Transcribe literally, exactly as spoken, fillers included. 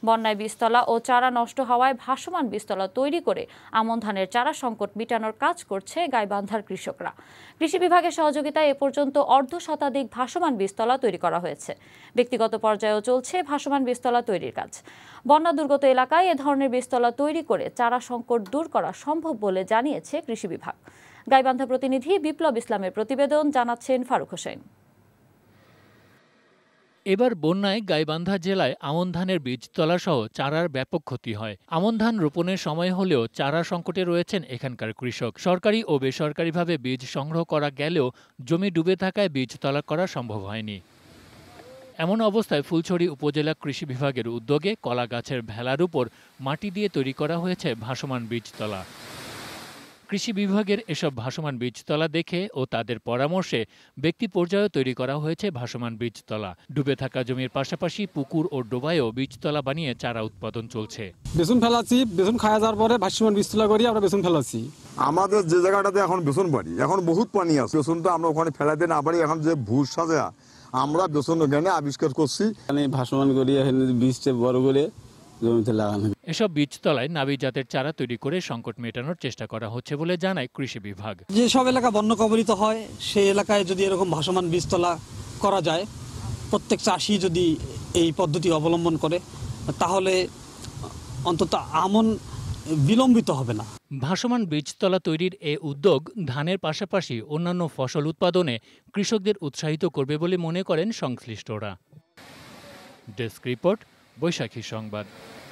বন্যায় বীজতলা ও চারা নষ্ট হওয়ায় ভাসমান বীজতলা তৈরি করে আমন ধানের চারা সংকট মিটানোর কাজ করছে গাইবান্ধার কৃষকরা। কৃষি বিভাগের সহযোগিতায় এ পর্যন্ত অর্ধ শতাধিক ভাসমান বীজতলা তৈরি করা হয়েছে। ব্যক্তিগত পর্যায়েও চলছে ভাসমান বীজতলা তৈরির কাজ। বন্যা দুর্গত এলাকায় এ ধরনের বীজতলা তৈরি করে চারা সংকট দূর করা সম্ভব বলে জানিয়েছে কৃষি বিভাগ। গাইবান্ধা প্রতিনিধি বিপ্লব ইসলামের প্রতিবেদন, জানাচ্ছেন ফারুক হোসেন। এবার বন্যায় গাইবান্ধা জেলায় আমন ধানের বীজতলা সহ চারার ব্যাপক ক্ষতি হয়। আমন ধান রোপণের সময় হলেও চারা সংকটে রয়েছেন এখানকার কৃষক। সরকারি ও বেসরকারিভাবে বীজ সংগ্রহ করা গেলেও জমি ডুবে থাকায় বীজতলা করা সম্ভব হয়নি। এমন অবস্থায় ফুলছড়ি উপজেলা কৃষি বিভাগের উদ্যোগে কলা গাছের ভেলার উপর মাটি দিয়ে তৈরি করা হয়েছে ভাসমান বীজতলা। কৃষি বিভাগের এসব ভাসমান বীজতলা দেখে ও তাদের পরামর্শে ব্যক্তি পর্যায়ে তৈরি করা হয়েছে ভাসমান বীজতলা। ডুবে থাকা জমির পাশাপাশি পুকুর ও ডোবায়ও বীজতলা বানিয়ে চারা উৎপাদন চলছে। বেসন ফেলাচ্ছি, বেসন খাওয়া যাওয়ার পরে ভাসমান বীজতলা করি আমরা বেসন ফেলাচ্ছি। আমাদের যে জায়গাটাতে এখন বেসন বাড়ি, এখন বহুত পানি আছে, বেসনটা আমরা ওখানে ফেলাতে না পারি। এখন যে ভূষ সাজা আমরা বেসন ওখানে আবিষ্কার করছি, ভাসমান করি বীজটা বড় করে জমিতে লাগানো। এসব বীজতলায় নাবি জাতের চারা তৈরি করে সংকট মেটানোর চেষ্টা করা হচ্ছে বলে জানায় কৃষি বিভাগ। যেসব এলাকা বন্যা কবলিত হয় সেই এলাকায় যদি এরকম ভাসমান বীজতলা করা যায়, প্রত্যেক চাষি যদি এই পদ্ধতি অবলম্বন করে তাহলে অন্তত আমন বিলম্বিত হবে না। ভাসমান বীজতলা তৈরির এ উদ্যোগ ধানের পাশাপাশি অন্যান্য ফসল উৎপাদনে কৃষকদের উৎসাহিত করবে বলে মনে করেন সংশ্লিষ্টরা। ডেস্ক রিপোর্ট, বৈশাখী সংবাদ।